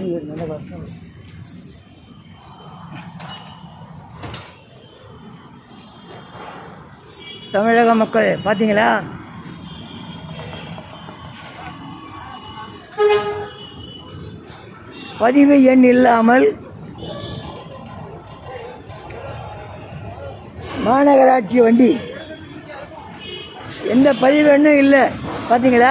நல்ல கஷ்டம். தமிழக மக்கள் பார்த்தீங்களா, பதிவு எண் இல்லாமல் மாநகராட்சி வண்டி எந்த பதிவு எண்ணும் இல்லை. பார்த்தீங்களா,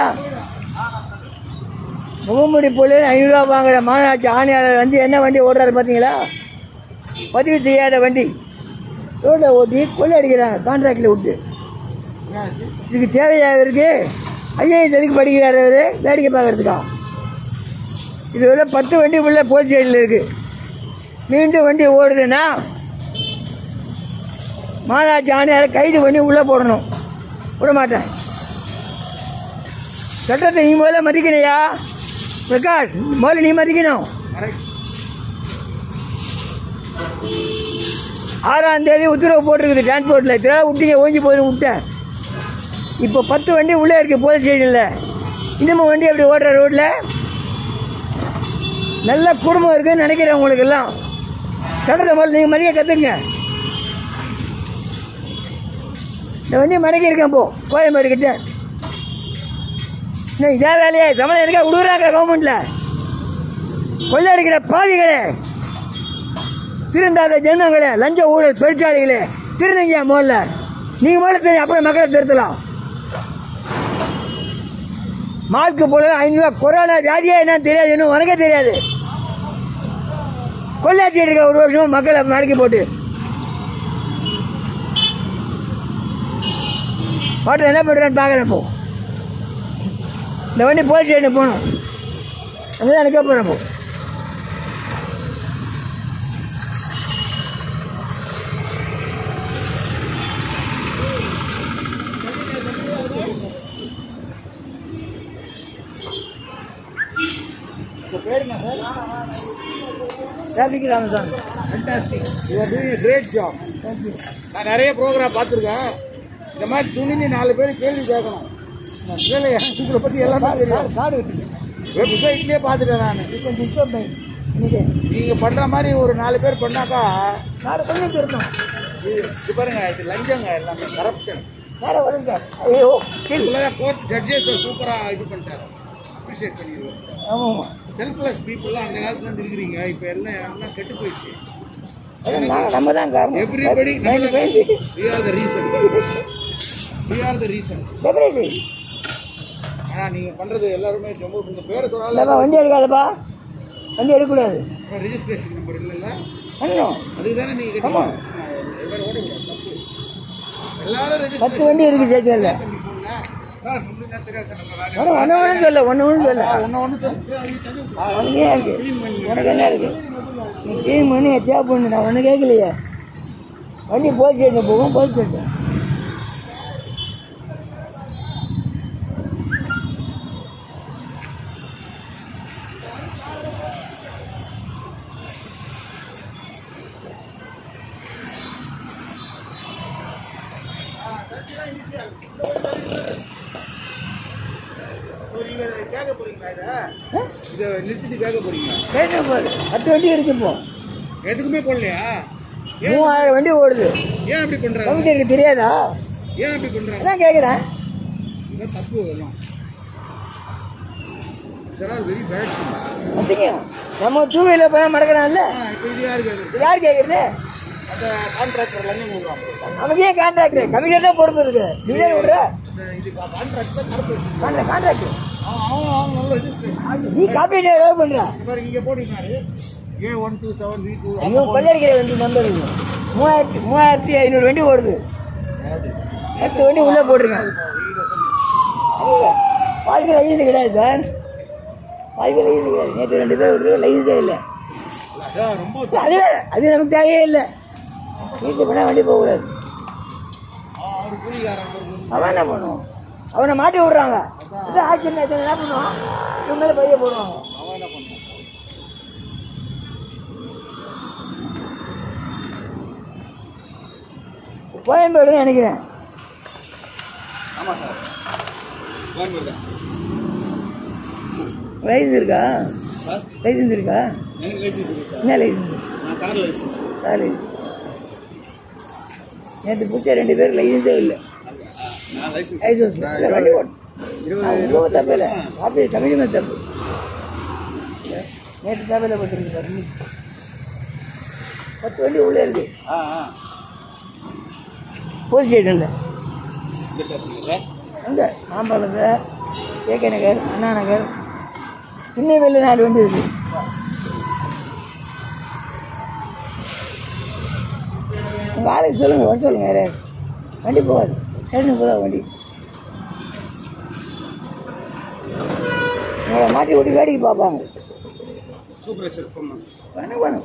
முகமூடி போல 500 ரூபா வாங்குற மாநகராட்சி ஆணையாளர் வந்து என்ன வண்டி ஓடுறாரு பார்த்தீங்களா? பதிவு செய்யாத வண்டி ரோட்டில் ஓட்டி கொள்ளை அடிக்கிறாங்க கான்ட்ராக்டில் விட்டு. இதுக்கு தேவையாக இருக்கு. ஐஏஎஸ் எதுக்கு படிக்கிறாரு அவர்? வேடிக்கை பார்க்கறதுக்கா? இது விட 10 வண்டி உள்ள போலீஸ் ஸ்டேஷனில் இருக்குது. மீண்டும் வண்டி ஓடுதுன்னா மாநகராட்சி ஆணையாளர் கைது பண்ணி உள்ளே போடணும். விட மாட்டேன். சட்டத்தை நீ முதல்ல மதிக்கணையா பிரகாஷ், முதல்ல நீ மதிக்கணும். 6ஆம் தேதி உத்தரவு போட்டிருக்குது டிரான்ஸ்போர்ட்டில். இதெல்லாம் விட்டீங்க, ஓஞ்சி போய் விட்டேன். இப்போ 10 வண்டி உள்ளே இருக்குது போலீஸ் ஸ்டேஷனில். இன்னமும் வண்டி அப்படி ஓடுற ரோட்டில். நல்ல குடும்பம் இருக்குன்னு நினைக்கிறேன் உங்களுக்கு எல்லாம். சட்டத்தை முதல்ல நீங்கள் மதிக்க கற்றுங்க. இந்த வண்டி மடக்கி இருக்கேன். கோயம்பேடு கிட்ட இன்னும் இதே வேலையே சம்மந்தம் இருக்கா விடுறாங்க கவர்மெண்ட்டில். கொள்ளையடிக்கிற பாதிகளே, திருந்தாத ஜனங்களே, லஞ்ச ஊழல் பெருச்சாளிகளே, திருநங்கையா முதல்ல நீங்கள் முதல்ல தெரியும், அப்புறம் மக்களை திருத்தலாம். மாஸ்க்கு போல 500 ரூபா கொரோனா வியாதியா என்னன்னு தெரியாது, இன்னும் உனக்கே தெரியாது. கொள்ளையாச்சி இருக்க 1 வருஷமா மக்களை மடக்கி போட்டு பாட்டு என்ன பண்ணுறேன்னு பார்க்குறேன். இப்போ இந்த வண்டி போலீஸ் ஸ்டேஷனுக்கு போகணும். அங்கே எனக்கு போகிறேன். இப்போ traffic Ramasamy. Fantastic, you are doing a great job. நான் நிறைய ப்ரோக்ராம் பார்த்துருக்கேன். இந்த மாதிரி துணிந்து 4 பேர் கேள்வி கேட்கணும். வேலை உங்களை பற்றி எல்லாமே தெரியும். காடு வெப்சைட்லேயே பார்த்துட்டேன் நான். நீங்கள் பண்ணுற மாதிரி ஒரு 4 பேர் பண்ணாக்கா காடு கொஞ்சம் திருத்தம். இது பாருங்க, இது லஞ்சங்க, எல்லாமே கரப்ஷன். வேற வரும் சார். ஐயோ கோர்ட் ஜட்ஜஸ் சூப்பராக இது பண்ணிட்டாரு. அப்ரிஷியேட் பண்ணிடுவோம். ஆமாம், செல்ஃப்லெஸ் பீப்புளெலாம் அந்த காலத்துல இருந்து இருக்கிறீங்க. இப்போ எல்லாம் கெட்டு போயிடுச்சு. நம்ம தான் காரணம். Everybody we are the reason. We are the reason. ஆனால் நீங்கள் பண்ணுறது எல்லாருமே ரொம்ப உங்கள் பேரை சொன்னாலும் வண்டி எடுக்காதப்பா, வண்டி எடுக்கக்கூடாது. ரெஜிஸ்ட்ரேஷன் நம்பர் இல்லைல்ல, பண்ணணும். அதுக்கு தானே நீங்கள் ஆமாம், எல்லாரும் ஓடக்கூடாது, தப்பு. எல்லாரும் 10 வண்டி இருக்குது ஸ்டேஷனில். ஒன்று சொல்ல உனக்கு என்ன இருக்கு? நீ கிளீன் பண்ணி எத்தியா பண்ணு, நான் ஒன்று கேட்கலையே. வண்டி போலீஸ் ஸ்டேஷன் போகும், போலீஸ் ஸ்டேஷன். கேட்க போறீங்களா? இதை நிறுத்திட்டு கேட்க போறீங்களா? கேட்க போகுது. 10 வண்டி இருக்கு. இப்போ எதுக்குமே போடலையா? 3000 வண்டி ஓடுது. ஏன் அப்படி பண்றாங்க? கமிட்டிக்கு தெரியாதா? ஏன் அப்படி பண்றாங்க? அதான் கேட்குறேன். தப்பு எல்லாம். Very bad. பார்த்தீங்க, நம்ம 2 வீலர் போய் மடக்கிறான்ல. இப்போ இது யாரு கேட்குறது? யார் கேட்குறது? அந்த கான்ட்ராக்டர் லஞ்சம் கொடுக்குறாங்க. நமக்கு ஏன் கான்ட்ராக்டர்? கமிஷன் தான் பொறுப்பு இருக்கு. நீங்க விடுற இது கான்ட்ராக்ட் தான் கரெக்ட். கான்ட்ராக்ட் அவங்க நல்ல ரெஜிஸ்ட்ரேஷன். நீ காப்பி ஏதாவது பண்ற பாருங்க, இங்கே போட்டிருக்காரு A127 V2. இவங்க கொள்ளையடிக்கிற வண்டி நம்பர் 3500 வண்டி ஓடுது. 10 வண்டி உள்ளே போட்டிருக்கேன். பாதிக்கு லைசன்ஸ் கிடையாது சார். பாதிக்கு லைசன்ஸ் கிடையாது. நேற்று 2 பேர் விடுறது லைசன்ஸே இல்லை. அது நமக்கு தேவையே இல்லை. வீட்டு போனால் வண்டி போகக்கூடாது. அவன் என்ன பண்ணுவான்? அவனை மாட்டி விடுறாங்க. இதான் ஆக்சிடென்ட் என்ன பண்ணுவான்? இவங்க மேலே பைய போடுவாங்க. கோயம்பேடுன்னு நினைக்கிறேன். ஆமாம் சார், கோயம்பேடு தான். லைசன்ஸ் இருக்கா? லைசன்ஸ் இருக்கா? எனக்கு லைசன்ஸ் இருக்கு சார். என்ன லைசன்ஸ்? நான் கார் லைசன்ஸ். Car licence. நேற்று பிடிச்ச 2 பேர் லைசன்ஸே இல்லை. நான் லைசன்ஸ் வண்டி ஓட்டு தப்பில்லை. அப்படி தமிழ் தப்பு. நேற்று தப்பில் போட்டுருக்கு சார். 10 வண்டி உள்ளே இருக்கு. போலீஸ் ஸ்டேஷனில் அங்கே மாம்பழம், கேகே நகர், அண்ணா நகர், இன்னும் வெளில 4 வண்டி இருக்கு. உங்கள் ஆளுக்கு சொல்லுங்கள், வர சொல்லுங்கள். யாரையாவது வண்டி போகாது, ஸ்டேஷனுக்கு போதா வண்டி. உங்களை மாட்டி ஓட்டி வேடிக்கை பார்ப்பாங்க. Super sir. வேணும்